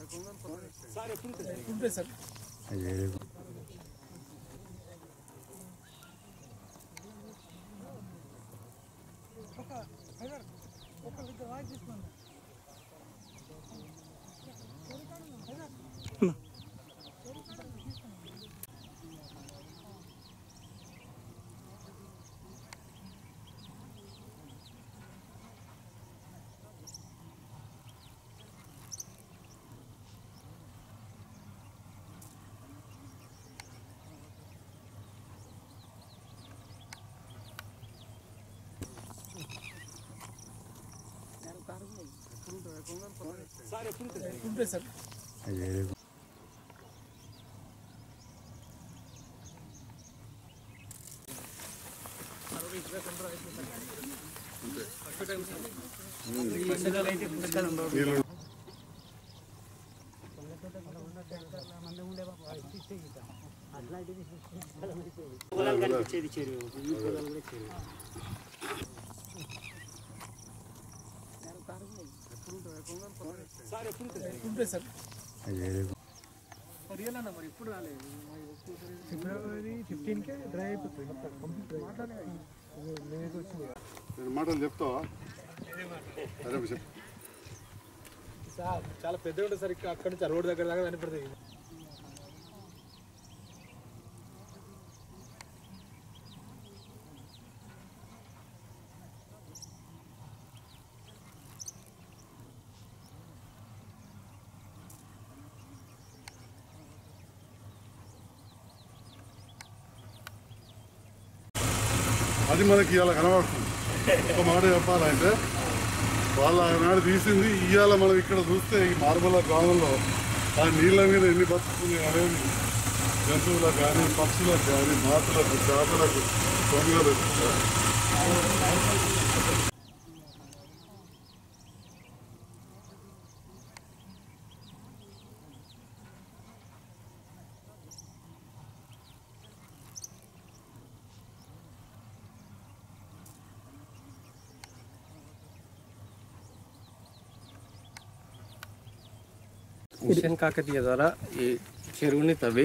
ఫిబ్రవరి 15 dry అయిపోతుంది మాటలు చెప్తావా? సార్ చాలా పెద్దగా ఉంటుంది సార్. అక్కడ నుంచి రోడ్డు దగ్గర దాకా కనిపడుతుంది. అది మనకి ఇవాళ కనబడుతుంది. ఒక మాట చెప్పాలంటే వాళ్ళు ఆనాడు తీసింది ఇవాళ మనం ఇక్కడ చూస్తే ఈ మార్మల గ్రామంలో ఆ నీళ్ళ మీద ఎన్ని బతుకుతున్నాయి అనేది జంతువులకు కానీ పక్షులకు కానీ మాటలకు చేపలకు దొంగలకు మిషన్ కాకతీయ ద్వారా ఈ చెరువుని తవ్వి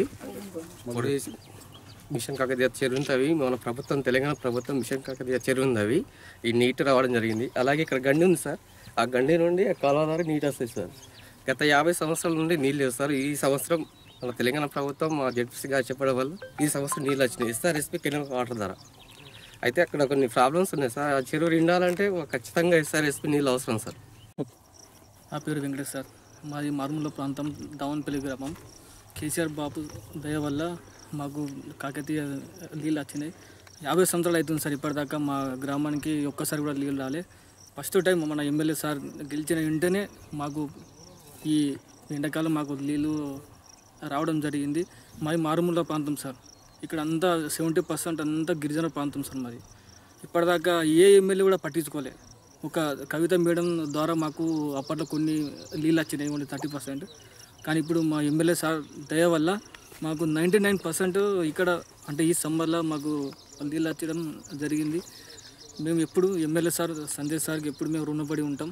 మిషన్ కాకతీయ చెరువుని తవ్వి మన ప్రభుత్వం తెలంగాణ ప్రభుత్వం మిషన్ కాకతీయ చెరువుని తవ్వి ఈ నీటి రావడం జరిగింది. అలాగే ఇక్కడ గండి ఉంది సార్. ఆ గండి నుండి ఆ కాలువ ద్వారా నీటి వస్తుంది సార్. గత 50 సంవత్సరాల నుండి నీళ్ళు లేవు సార్. ఈ సంవత్సరం మన తెలంగాణ ప్రభుత్వం మా జెడ్పీసీ గారు చెప్పడం వల్ల ఈ సంవత్సరం నీళ్ళు వచ్చినాయి ఎస్ఆర్ఎస్పీ కెనాల్ వాటర్ ద్వారా. అయితే అక్కడ కొన్ని ప్రాబ్లమ్స్ ఉన్నాయి సార్. ఆ చెరువు నిండాలంటే ఖచ్చితంగా ఎస్ఆర్ఎస్పీ నీళ్ళు అవసరం సార్. నా పేరు వెంకటేష్ సార్. మాది మారుమూల ప్రాంతం దావన్పల్లి గ్రామం. కేసీఆర్ బాబు దయ వల్ల మాకు కాకతీయ నీళ్ళు వచ్చినాయి. 50 సంవత్సరాలు అవుతుంది సార్. ఇప్పటిదాకా మా గ్రామానికి ఒక్కసారి కూడా నీళ్ళు రాలే. ఫస్ట్ టైం మన ఎమ్మెల్యే సార్ గెలిచిన వెంటనే మాకు ఈ ఎండాకాలం మాకు నీళ్ళు రావడం జరిగింది. మాది మారుమూల ప్రాంతం సార్. ఇక్కడ అంతా 70% అంతా గిరిజన ప్రాంతం సార్ మాది. ఇప్పటిదాకా ఏ ఎమ్మెల్యే కూడా పట్టించుకోలే. ఒక కవిత మేడం ద్వారా మాకు అప్పట్లో కొన్ని నీళ్ళు వచ్చినాయి, ఓన్లీ 30%. కానీ ఇప్పుడు మా ఎమ్మెల్యే సార్ దయ వల్ల మాకు 99% ఇక్కడ అంటే ఈ సమ్మర్లో మాకు నీళ్ళు వచ్చడం జరిగింది. మేము ఎప్పుడు ఎమ్మెల్యే సార్ సంజయ్ సార్కి ఎప్పుడు మేము రుణపడి ఉంటాం.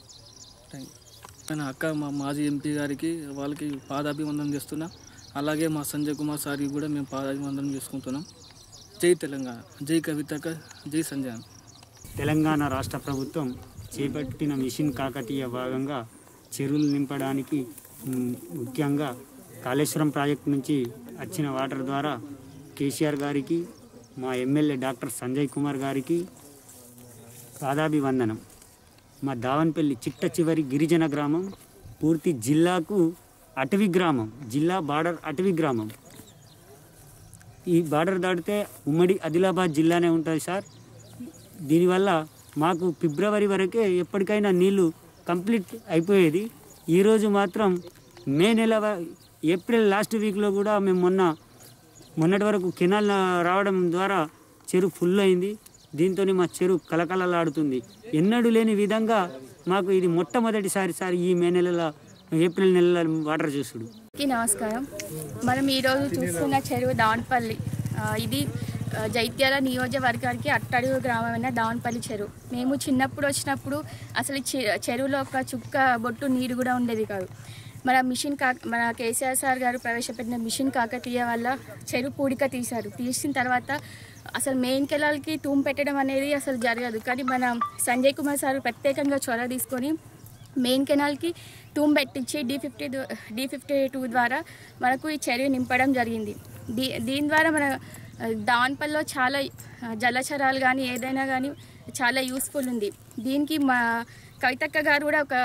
కానీ అక్క మా మాజీ ఎంపీ గారికి వాళ్ళకి పాదాభివందనం చేస్తున్నా. అలాగే మా సంజయ్ కుమార్ సార్కి కూడా మేము పాదాభివందనం చేసుకుంటున్నాం. జై తెలంగాణ, జై కవితక, జై సంజయ్. తెలంగాణ రాష్ట్ర ప్రభుత్వం చేపట్టిన మిషన్ కాకతీయ భాగంగా చెరువులు నింపడానికి ముఖ్యంగా కాళేశ్వరం ప్రాజెక్టు నుంచి వచ్చిన వాటర్ ద్వారా కేసీఆర్ గారికి మా ఎమ్మెల్యే డాక్టర్ సంజయ్ కుమార్ గారికి పాదాభివందనం. మా దావన్పల్లి చిట్ట చివరి గిరిజన గ్రామం, పూర్తి జిల్లాకు అటవీ గ్రామం, జిల్లా బార్డర్ అటవీ గ్రామం. ఈ బార్డర్ దాటితే ఉమ్మడి ఆదిలాబాద్ జిల్లానే ఉంటుంది సార్. దీనివల్ల మాకు ఫిబ్రవరి వరకే ఎప్పటికైనా నీళ్లు కంప్లీట్ అయిపోయేది. ఈరోజు మాత్రం మే నెల ఏప్రిల్ లాస్ట్ వీక్లో కూడా మేము మొన్నటి వరకు కెనాల్ రావడం ద్వారా చెరువు ఫుల్ అయింది. దీంతో మా చెరువు కలకలలాడుతుంది. ఎన్నడూ లేని విధంగా మాకు ఇది మొట్టమొదటిసారి సార్ ఈ మే నెలలో ఏప్రిల్ నెలలో వాటర్ చూసుడు. నమస్కారం. మనం ఈరోజు చూస్తున్న చెరువు దావన్పల్లి. ఇది జైత్యాల నియోజకవర్గానికి అట్టడుగు గ్రామమైన దావన్పల్లి చెరువు. మేము చిన్నప్పుడు వచ్చినప్పుడు అసలు చెరువులో ఒక చుక్క బొట్టు నీరు కూడా ఉండేది కాదు. మన కేసీఆర్ సార్ గారు ప్రవేశపెట్టిన మిషన్ కాకతీయ వల్ల చెరువు పూడిక తీసిన తర్వాత అసలు మెయిన్ కెనాల్కి తూము పెట్టడం అనేది అసలు జరగదు. కానీ మన సంజయ్ కుమార్ సార్ ప్రత్యేకంగా చొరవ తీసుకొని మెయిన్ కెనాల్కి తూము పెట్టించి D52 ద్వారా మనకు ఈ చెరువు నింపడం జరిగింది. దీని ద్వారా మన దావన్పల్లిలో చాలా జలచరాలు కానీ ఏదైనా కానీ చాలా యూస్ఫుల్ ఉంది. దీనికి మా కవితక్క గారు కూడా ఒక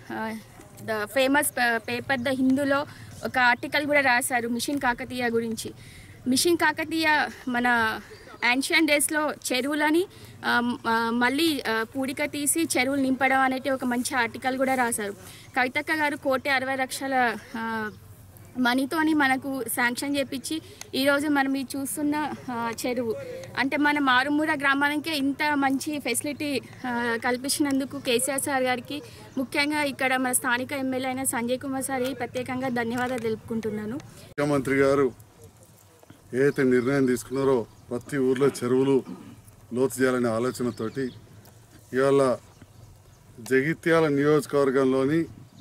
ఫేమస్ పేపర్ ద హిందూలో ఒక ఆర్టికల్ కూడా రాశారు మిషన్ కాకతీయ గురించి. మిషన్ కాకతీయ మన యాన్షియన్ డేస్లో చెరువులని మళ్ళీ పూడిక తీసి చెరువులు నింపడం అనేది ఒక మంచి ఆర్టికల్ కూడా రాశారు. కవితక్క గారు 1,60,00,000 మనీతోని మనకు శాంక్షన్ చేపించి ఈరోజు మనం ఈ చూస్తున్న చెరువు అంటే మన మారుమూల గ్రామానికే ఇంత మంచి ఫెసిలిటీ కల్పించినందుకు కేసీఆర్ సార్ గారికి, ముఖ్యంగా ఇక్కడ మన స్థానిక ఎమ్మెల్యే అయిన సంజయ్ కుమార్ సార్ ప్రత్యేకంగా ధన్యవాదాలు తెలుపుకుంటున్నాను. ముఖ్యమంత్రి గారు ఏదైతే నిర్ణయం తీసుకున్నారో ప్రతి ఊర్లో చెరువులు లోతు చేయాలనే ఆలోచనతోటి ఇవాళ జగిత్యాల నియోజకవర్గంలోని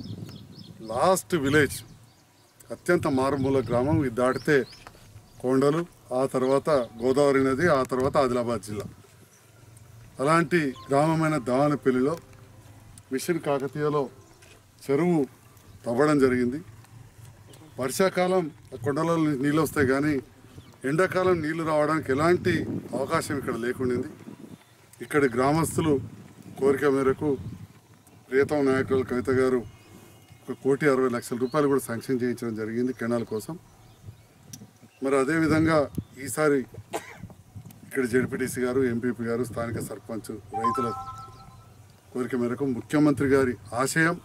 లాస్ట్ విలేజ్ అత్యంత మారుమూల గ్రామం, ఇది దాటితే కొండలు, ఆ తర్వాత గోదావరి నది, ఆ తర్వాత ఆదిలాబాద్ జిల్లా. అలాంటి గ్రామమైన దావనపల్లిలో మిషన్ కాకతీయలో చెరువు తవ్వడం జరిగింది. వర్షాకాలం కొండలలో నీళ్ళు వస్తాయి కానీ ఎండాకాలం నీళ్లు రావడానికి ఎలాంటి అవకాశం ఇక్కడ లేకుండింది. ఇక్కడి గ్రామస్తులు కోరిక మేరకు ప్రియతమ నాయకులు కవిత గారు 1,60,00,000 రూపాయలు కూడా శాంక్షన్ చేయించడం జరిగింది కెనాల్ కోసం. మరి అదేవిధంగా ఈసారి ఇక్కడ జెడ్పీటీసీ గారు, ఎంపీపీ గారు, స్థానిక సర్పంచ్, రైతుల కోరిక మేరకు ముఖ్యమంత్రి గారి ఆశయం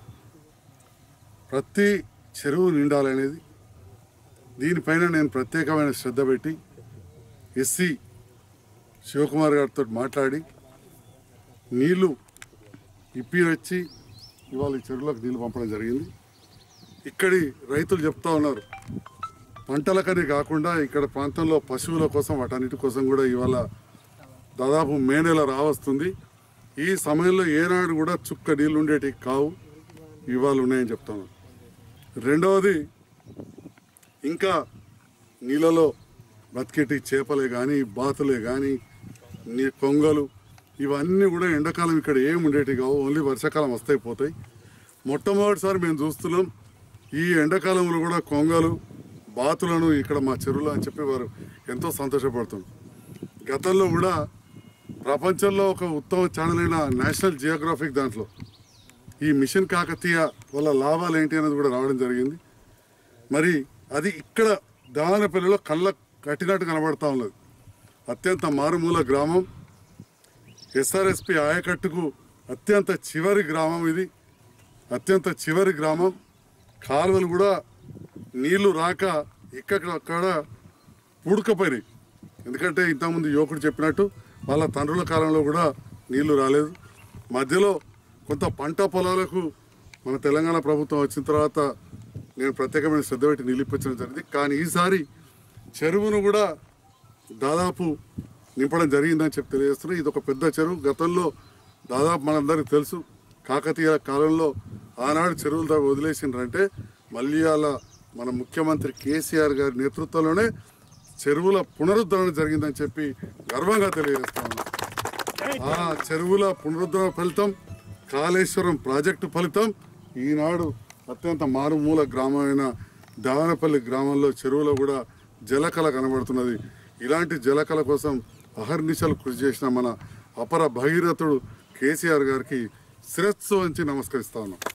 ప్రతి చెరువు నిండాలనేది. దీనిపైన నేను ప్రత్యేకమైన శ్రద్ధ పెట్టి ఎస్సీ శివకుమార్ గారితో మాట్లాడి నీళ్లు ఇప్పివచ్చి ఇవాళ ఈ చెరువులకు నీళ్ళు పంపడం జరిగింది. ఇక్కడి రైతులు చెప్తా ఉన్నారు, పంటలకని కాకుండా ఇక్కడ ప్రాంతంలో పశువుల కోసం వాటన్నిటి కోసం కూడా ఇవాళ దాదాపు మే నెల రావస్తుంది. ఈ సమయంలో ఏనాడు కూడా చుక్క నీళ్ళు ఉండేటివి కావు, ఇవాళ ఉన్నాయని చెప్తాను. రెండవది, ఇంకా నీళ్ళలో బతికేటి చేపలే కానీ, బాతులే కానీ, కొంగలు, ఇవన్నీ కూడా ఎండాకాలం ఇక్కడ ఏమి ఉండేటివి కావు, ఓన్లీ వర్షాకాలం వస్తాయి పోతాయి. మొట్టమొదటిసారి మేము చూస్తున్నాం ఈ ఎండాకాలంలో కూడా కొంగలు, బాతులను ఇక్కడ మా చెరువులో అని చెప్పి వారు ఎంతో సంతోషపడుతున్నారు. గతంలో కూడా ప్రపంచంలో ఒక ఉత్తమ ఛానల్ అయిన నేషనల్ జియోగ్రఫిక్ దాంట్లో ఈ మిషన్ కాకతీయ వల్ల లాభాలు ఏంటి అనేది కూడా రావడం జరిగింది. మరి అది ఇక్కడ దావనపల్లిలో కళ్ళ కట్టినట్టు కనబడతా ఉన్నది. అత్యంత మారుమూల గ్రామం, ఎస్ఆర్ఎస్పి ఆయకట్టుకు అత్యంత చివరి గ్రామం ఇది, అత్యంత చివరి గ్రామం. కాలువలు కూడా నీళ్లు రాక ఇక్కడక్కడ పూడుకపోయినాయి. ఎందుకంటే ఇంతకుముందు యువకుడు చెప్పినట్టు వాళ్ళ తండ్రుల కాలంలో కూడా నీళ్లు రాలేదు. మధ్యలో కొంత పంట పొలాలకు మన తెలంగాణ ప్రభుత్వం వచ్చిన తర్వాత నేను ప్రత్యేకమైన శ్రద్ధ పెట్టి నీళ్ళు ఇప్పించడం జరిగింది. కానీ ఈసారి చెరువును కూడా దాదాపు నింపడం జరిగిందని చెప్పి తెలియజేస్తున్నాం. ఇది ఒక పెద్ద చెరువు. గతంలో దాదాపు మనందరికీ తెలుసు, కాకతీయ కాలంలో ఆనాడు చెరువులు వదిలేసిండ్రంటే మళ్ళీ అలా మన ముఖ్యమంత్రి కేసీఆర్ గారి నేతృత్వంలోనే చెరువుల పునరుద్ధరణ జరిగిందని చెప్పి గర్వంగా తెలియజేస్తా ఉన్నాం. ఆ చెరువుల పునరుద్ధరణ ఫలితం, కాళేశ్వరం ప్రాజెక్టు ఫలితం ఈనాడు అత్యంత మారుమూల గ్రామమైన దావనపల్లి గ్రామంలో చెరువులో కూడా జలకళ కనబడుతున్నది. ఇలాంటి జలకళ కోసం అహర్నిశలు కృషి చేసిన మన అపర భగీరథుడు కేసీఆర్ గారికి శిరస్సు వంచి నమస్కరిస్తా ఉన్నాం.